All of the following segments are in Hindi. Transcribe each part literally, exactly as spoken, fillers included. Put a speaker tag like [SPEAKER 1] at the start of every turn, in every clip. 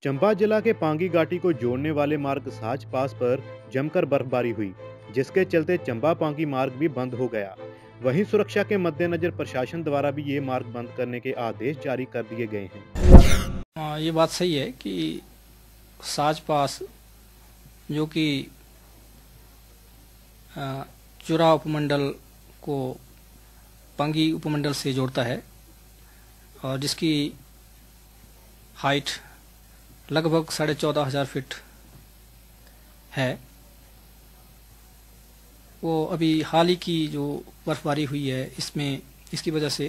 [SPEAKER 1] चंबा जिला के पांगी घाटी को जोड़ने वाले मार्ग साच पास पर जमकर बर्फबारी हुई, जिसके चलते चंबा पांगी मार्ग भी बंद हो गया। वहीं सुरक्षा के मद्देनजर प्रशासन द्वारा भी ये मार्ग बंद करने के आदेश जारी कर दिए गए हैं।
[SPEAKER 2] आ, ये बात सही है कि साच पास जो कि चुरा उपमंडल को पांगी उपमंडल से जोड़ता है और जिसकी हाइट लगभग साढ़े चौदह हजार फीट है, वो अभी हाल ही की जो बर्फबारी हुई है इसमें इसकी वजह से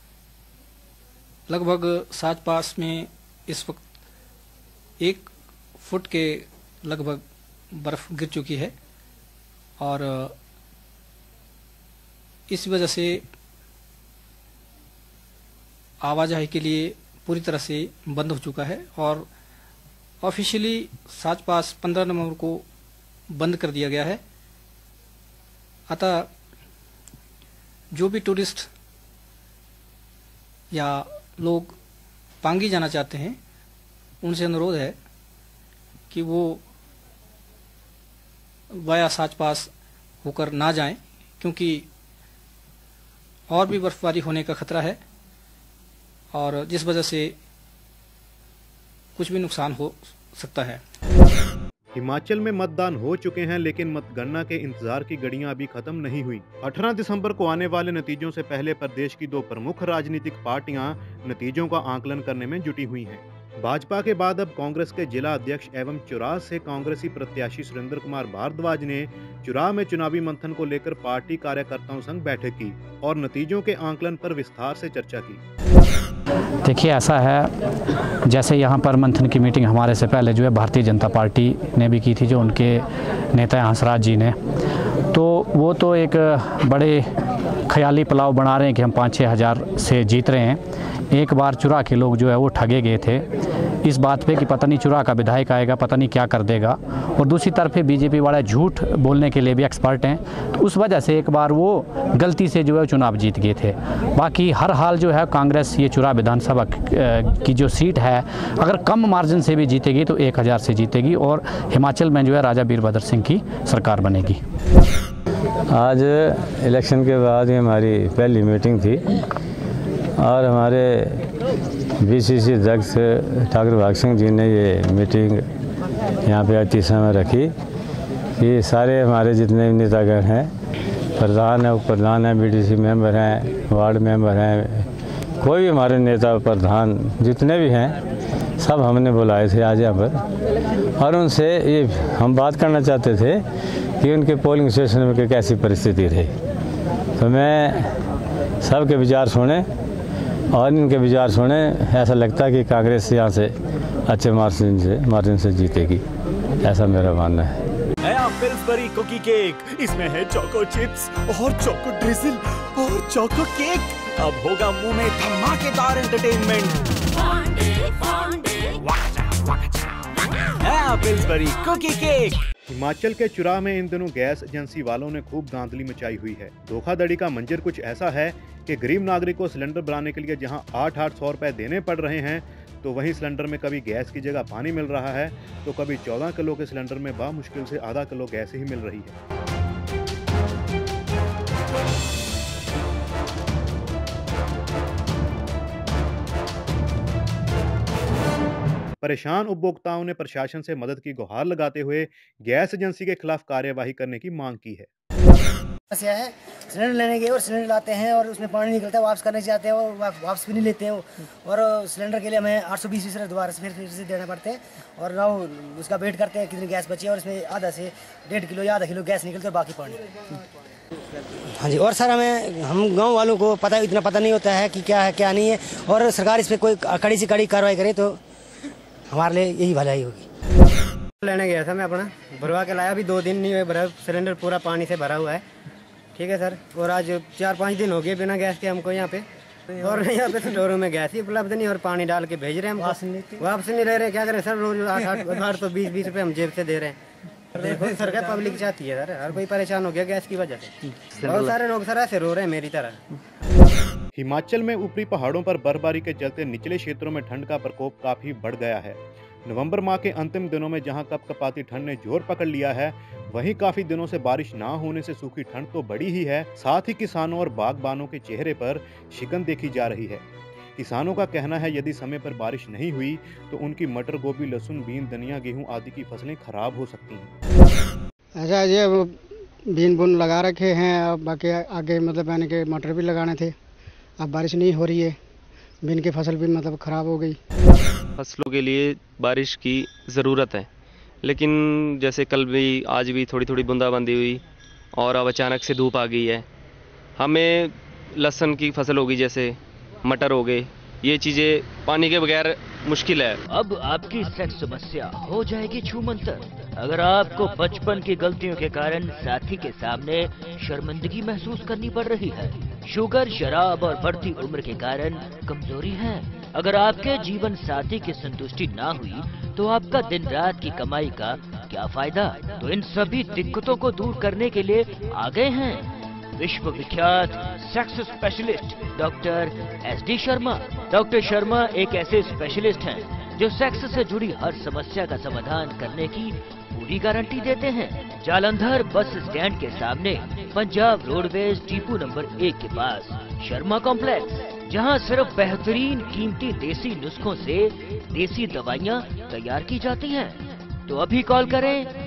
[SPEAKER 2] लगभग साच पास में इस वक्त एक फुट के लगभग बर्फ गिर चुकी है और इस वजह से आवाजाही के लिए पूरी तरह से बंद हो चुका है और ऑफिशियली साच पास पंद्रह नवंबर को बंद कर दिया गया है। अतः जो भी टूरिस्ट या लोग पांगी जाना चाहते हैं उनसे अनुरोध है कि वो वाया साच पास होकर ना जाएं, क्योंकि और भी बर्फबारी होने का खतरा है और जिस वजह से कुछ भी नुकसान हो सकता है।
[SPEAKER 1] हिमाचल में मतदान हो चुके हैं, लेकिन मतगणना के इंतजार की घड़ियां अभी खत्म नहीं हुई। अठारह दिसंबर को आने वाले नतीजों से पहले प्रदेश की दो प्रमुख राजनीतिक पार्टियां नतीजों का आकलन करने में जुटी हुई हैं। भाजपा के बाद अब कांग्रेस के जिला अध्यक्ष एवं चुराह से कांग्रेसी प्रत्याशी सुरेंद्र कुमार भारद्वाज ने चुराह में चुनावी मंथन को लेकर पार्टी कार्यकर्ताओं संग बैठक की और नतीजों के आकलन पर विस्तार से चर्चा की।
[SPEAKER 3] देखिए, ऐसा है जैसे यहाँ पर मंथन की मीटिंग हमारे से पहले जो है भारतीय जनता पार्टी ने भी की थी, जो उनके नेता हंसराज जी ने, तो वो तो एक बड़े ख्याली पुलाव बना रहे हैं कि हम पाँच छः हज़ार से जीत रहे हैं। एक बार चुरा के लोग जो है वो ठगे गए थे इस बात पे कि पता नहीं चुरा का विधायक आएगा, पता नहीं क्या कर देगा, और दूसरी तरफ बीजेपी वाले झूठ बोलने के लिए भी एक्सपर्ट हैं, तो उस वजह से एक बार वो गलती से जो है चुनाव जीत गए थे। बाकी हर हाल जो है कांग्रेस ये चुरा विधानसभा की जो सीट है अगर कम मार्जिन से भी जीतेगी तो एक हज़ार से जीतेगी और हिमाचल में जो है राजा वीरभद्र सिंह की सरकार बनेगी।
[SPEAKER 4] आज इलेक्शन के बाद ही हमारी पहली मीटिंग थी और हमारे बीसीसी अध्यक्ष ठाकुर भाग सिंह जी ने ये मीटिंग यहाँ पे आती समय रखी कि सारे हमारे जितने भी नेतागण हैं, प्रधान है, उप प्रधान है, बीडीसी मेंबर हैं, वार्ड मेंबर हैं, कोई भी हमारे नेता प्रधान जितने भी हैं सब हमने बुलाए थे आज यहाँ पर और उनसे ये हम बात करना चाहते थे कि उनके पोलिंग स्टेशन में कैसी परिस्थिति रही। तो मैं सबके विचार सुने और इनके विचार सुने, ऐसा लगता है कि कांग्रेस यहाँ से अच्छे मार्जिन से मार्जिन से जीतेगी, ऐसा मेरा मानना है।
[SPEAKER 5] नया पिल्सबरी कुकी केक, इसमें है चोको चिप्स और चोको ड्रिजल और चोको केक। अब होगा मुंह में धमाकेदार एंटरटेनमेंट। नया पिल्सबरी कुकी केक।
[SPEAKER 1] हिमाचल के चुराह में इन दिनों गैस एजेंसी वालों ने खूब धांधली मचाई हुई है। धोखाधड़ी का मंजर कुछ ऐसा है कि गरीब नागरिक को सिलेंडर बनाने के लिए जहां आठ आठ सौ रुपए देने पड़ रहे हैं, तो वहीं सिलेंडर में कभी गैस की जगह पानी मिल रहा है, तो कभी चौदह किलो के सिलेंडर में बामुश्किल से आधा किलो गैस ही मिल रही है। परेशान उपभोक्ताओं ने प्रशासन से मदद की गुहार लगाते हुए गैस एजेंसी के खिलाफ कार्यवाही करने की मांग की है।
[SPEAKER 6] समस्या है, सिलेंडर लेने गए और सिलेंडर लाते हैं और उसमें पानी निकलता है, वापस करने जाते हैं और वापस भी नहीं लेते हैं और सिलेंडर के लिए हमें आठ सौ बीस बीस दोबारा से फिर फिर से देना पड़ते हैं और ना उसका वेट करते हैं कितनी गैस बची है और इसमें आधा से डेढ़ किलो या आधा किलो गैस निकलती है और बाकी पानी। हाँ जी, और सर हमें हम गाँव वालों को पता इतना पता नहीं होता है कि क्या है क्या नहीं है, और सरकार इस पर कोई कड़ी से कड़ी कार्रवाई करे तो हमारे लिए यही भलाई होगी।
[SPEAKER 7] लेने गया था मैं, अपना भरवा के लाया, अभी दो दिन नहीं हुए भरा, सिलेंडर पूरा पानी से भरा हुआ है। ठीक है सर, और आज चार पाँच दिन हो गए बिना गैस के हमको यहाँ पे, और यहाँ पे स्टोरों में गैस ही उपलब्ध नहीं और पानी डाल के भेज रहे हैं हमको, वापस नहीं ले रहे। क्या करें सर, रोज आठ आठ आठ तो बीस बीस रुपये हम जेब से दे रहे हैं। देखो सरकार पब्लिक चाहती है सर, हर कोई परेशान हो गया गैस की वजह से। बहुत सारे लोग सर ऐसे रो रहे हैं मेरी तरह।
[SPEAKER 1] हिमाचल में ऊपरी पहाड़ों पर बर्फबारी के चलते निचले क्षेत्रों में ठंड का प्रकोप काफी बढ़ गया है। नवंबर माह के अंतिम दिनों में जहां कपकपाती ठंड ने जोर पकड़ लिया है, वहीं काफी दिनों से बारिश ना होने से सूखी ठंड तो बढ़ी ही है, साथ ही किसानों और बागबानों के चेहरे पर शिकन देखी जा रही है। किसानों का कहना है यदि समय पर बारिश नहीं हुई तो उनकी मटर, गोभी, लहसुन, बीन, धनिया, गेहूं आदि की फसलें खराब हो सकती हैं।
[SPEAKER 8] ऐसा ये बीन बुन लगा रखे हैं, अब बाकी आगे मतलब यानी कि मटर भी लगाने थे, अब बारिश नहीं हो रही है, बीन की फसल भी मतलब खराब हो गई।
[SPEAKER 9] फसलों के लिए बारिश की ज़रूरत है, लेकिन जैसे कल भी आज भी थोड़ी थोड़ी बूंदाबांदी हुई और अब अचानक से धूप आ गई है। हमें लहसुन की फसल होगी, जैसे मटर हो गए, ये चीज़ें पानी के बगैर मुश्किल है।
[SPEAKER 10] अब आपकी सेक्स समस्या हो जाएगी छूमंतर। अगर आपको बचपन की गलतियों के कारण साथी के सामने शर्मिंदगी महसूस करनी पड़ रही है, शुगर, शराब और बढ़ती उम्र के कारण कमजोरी है, अगर आपके जीवन साथी की संतुष्टि ना हुई तो आपका दिन रात की कमाई का क्या फायदा। तो इन सभी दिक्कतों को दूर करने के लिए आ गए हैं विश्व विख्यात sex specialist doctor S D Sharma. Doctor Sharma एक ऐसे स्पेशलिस्ट हैं जो सेक्स से जुड़ी हर समस्या का समाधान करने की पूरी गारंटी देते हैं। जालंधर बस स्टैंड के सामने पंजाब रोडवेज डिपो नंबर एक के पास शर्मा कॉम्प्लेक्स, जहां सिर्फ बेहतरीन कीमती देसी नुस्खों से देसी दवाइयां तैयार की जाती हैं। तो अभी कॉल करें।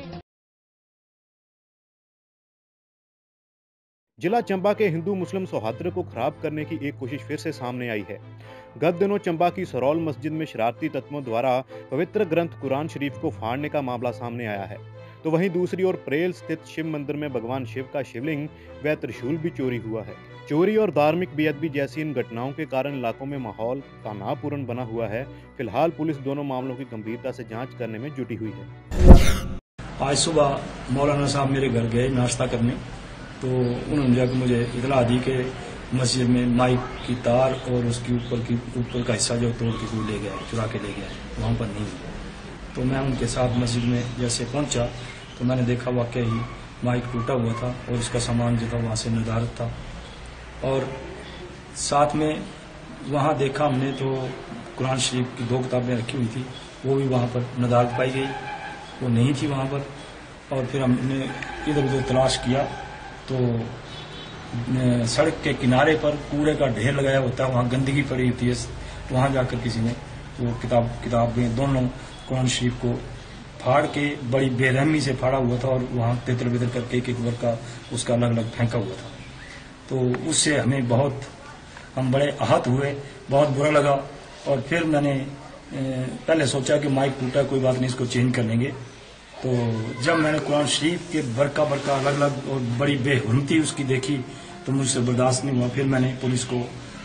[SPEAKER 1] जिला चंबा के हिंदू मुस्लिम सौहार्द को खराब करने की एक कोशिश फिर से सामने आई है। गत दिनों चंबा की सरौल मस्जिद में शरारती तत्वों द्वारा पवित्र ग्रंथ कुरान शरीफ को फाड़ने का मामला सामने आया है, तो वहीं दूसरी ओर प्रेल स्थित शिव मंदिर में भगवान शिव का शिवलिंग व त्रिशूल भी चोरी हुआ है। चोरी और धार्मिक बेअदबी जैसी इन घटनाओं के कारण इलाकों में माहौल तनावपूर्ण बना हुआ है। फिलहाल पुलिस दोनों मामलों की गंभीरता से जांच करने में जुटी हुई है।
[SPEAKER 11] आज सुबह मौलाना साहब मेरे घर गए नाश्ता करने, तो उन्होंने जाकर मुझे इतला दी कि मस्जिद में माइक की तार और उसके ऊपर की ऊपर का हिस्सा जो तोड़ के कोई ले गया, चुरा के ले गया, वहाँ पर नहीं। तो मैं उनके साथ मस्जिद में जैसे पहुँचा तो मैंने देखा वाकई ही माइक टूटा हुआ था और इसका सामान जो था वहाँ से निर्धारित था। और साथ में वहाँ देखा हमने तो कुरान शरीफ की दो किताबें रखी हुई थी, वो भी वहाँ पर निर्धारित पाई गई, वो नहीं थी वहाँ पर। और फिर हमने इधर उधर तलाश किया तो सड़क के किनारे पर कूड़े का ढेर लगाया होता है, वहाँ गंदगी पड़ी होती है, वहाँ जाकर किसी ने वो किताब किताबें दोनों कुरान शरीफ को फाड़ के बड़ी बेरहमी से फाड़ा हुआ था और वहाँ तितर बितर करके एक एक वर्ग का उसका अलग अलग फेंका हुआ था। तो उससे हमें बहुत हम बड़े आहत हुए, बहुत बुरा लगा। और फिर मैंने पहले सोचा कि माइक टूटा, कोई बात नहीं, इसको चेंज कर लेंगे। तो जब मैंने कुरान शरीफ के बरका बरका अलग अलग और बड़ी बेहुरमती उसकी देखी तो मुझसे बर्दाश्त नहीं हुआ। फिर मैंने पुलिस को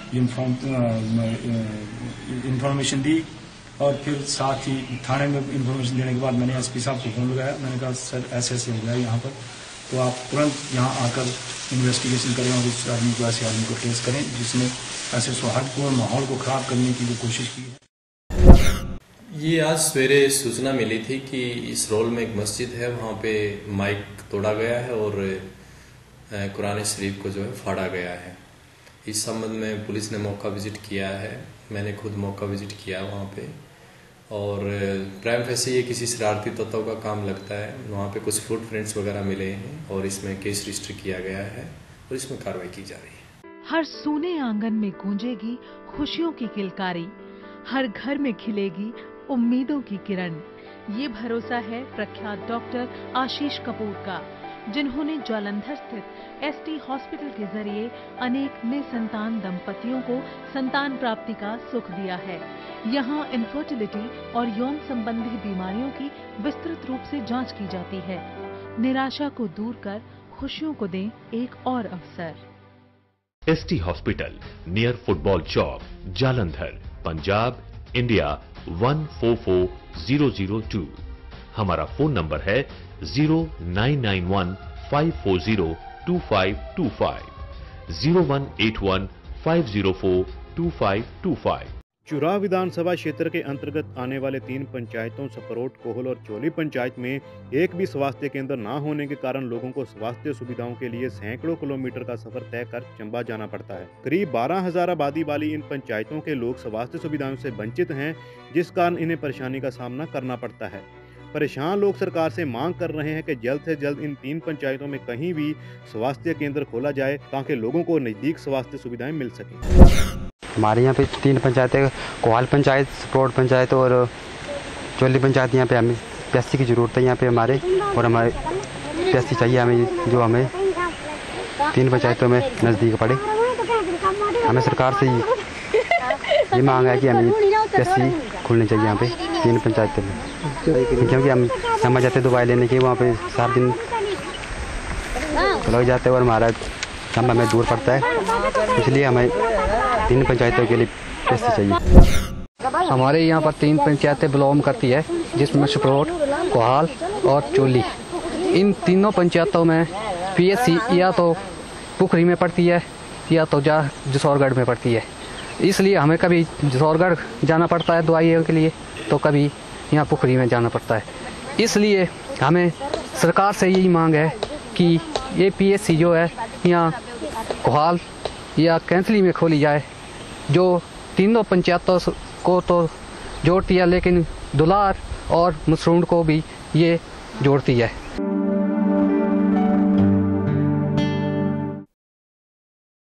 [SPEAKER 11] इंफॉर्मेशन दी और फिर साथ ही थाने में इंफॉर्मेशन देने के बाद मैंने एसपी साहब को फोन लगाया। मैंने कहा सर ऐसे ऐसे हो गया यहाँ पर, तो आप तुरंत यहाँ आकर इन्वेस्टिगेशन करें और इस आदमी को ऐसे आदमी को ट्रेस करें जिसने ऐसे सौहार्दपूर्ण माहौल को खराब करने की जो कोशिश की है।
[SPEAKER 12] ये आज सवेरे सूचना मिली थी कि इस रोल में एक मस्जिद है, वहाँ पे माइक तोड़ा गया है और कुरान शरीफ को जो है फाड़ा गया है। इस संबंध में पुलिस ने मौका विजिट किया है, मैंने खुद मौका विजिट किया वहाँ पे, और प्राइम फेसी ये किसी शरारती तत्वों का काम लगता है। वहाँ पे कुछ फुटप्रिंट्स वगैरह मिले हैं और इसमें केस रजिस्टर किया गया है और इसमें कार्रवाई की जा रही है।
[SPEAKER 13] हर सोने आंगन में गूंजेगी खुशियों की किलकारी, हर घर में खिलेगी उम्मीदों की किरण। ये भरोसा है प्रख्यात डॉक्टर आशीष कपूर का, जिन्होंने जालंधर स्थित एसटी हॉस्पिटल के जरिए अनेक निसंतान दंपतियों को संतान प्राप्ति का सुख दिया है। यहाँ इनफर्टिलिटी और यौन संबंधी बीमारियों की विस्तृत रूप से जांच की जाती है। निराशा को दूर कर खुशियों को दें एक और अवसर।
[SPEAKER 14] एसटी हॉस्पिटल नियर फुटबॉल चौक, Jalandhar, Punjab, India one four four zero zero two. हमारा फोन नंबर है zero nine nine one five four zero two five two five, zero one eight one five zero four two five two five.
[SPEAKER 1] Churah विधानसभा क्षेत्र के अंतर्गत आने वाले तीन पंचायतों सपरोट, कोहल और चोली पंचायत में एक भी स्वास्थ्य केंद्र न होने के कारण लोगों को स्वास्थ्य सुविधाओं के लिए सैकड़ों किलोमीटर का सफर तय कर चंबा जाना पड़ता है। करीब बारह हजार आबादी वाली इन पंचायतों के लोग स्वास्थ्य सुविधाओं से वंचित हैं, जिस कारण इन्हें परेशानी का सामना करना पड़ता है। परेशान लोग सरकार से मांग कर रहे हैं कि जल्द से जल्द इन तीन पंचायतों में कहीं भी स्वास्थ्य केंद्र खोला जाए ताकि लोगों को नजदीक स्वास्थ्य सुविधाएं मिल सकें।
[SPEAKER 15] हमारे यहाँ पे तीन पंचायतें, कोहाल पंचायत, सपरोट पंचायत और चोली पंचायत, यहाँ पे हमें पीएससी की ज़रूरत है यहाँ पे हमारे, और हमारे पीएससी चाहिए हमें, जो हमें तीन पंचायतों में नज़दीक पड़े। हमें सरकार से ये मांग है कि हमें पीएससी खुलनी चाहिए यहाँ पे तीन पंचायतों में, क्योंकि हम समझ जाते दवाई लेने के वहाँ पे सात दिन लग जाते हैं और हमारा चंबा में दूर पड़ता है, इसलिए हमें तीन पंचायतों के लिए पीएससी चाहिए।
[SPEAKER 16] हमारे यहाँ पर तीन पंचायतें बिलोंग करती है, जिसमें सपरोट, कोहाल और चोली। इन तीनों पंचायतों में पीएससी या तो पुखरी में पड़ती है या तो जा जसौरगढ़ में पड़ती है, इसलिए हमें कभी जसौरगढ़ जाना पड़ता है दवाइयों के लिए, तो कभी यहाँ पुखरी में जाना पड़ता है। इसलिए हमें सरकार से यही मांग है कि ये पीएससी जो है यहाँ कोहाल या कैंथली में खोली जाए, जो तीनों पंचायतों को तो जोड़ती है, लेकिन दुलार और मसरूंड को भी ये जोड़ती है।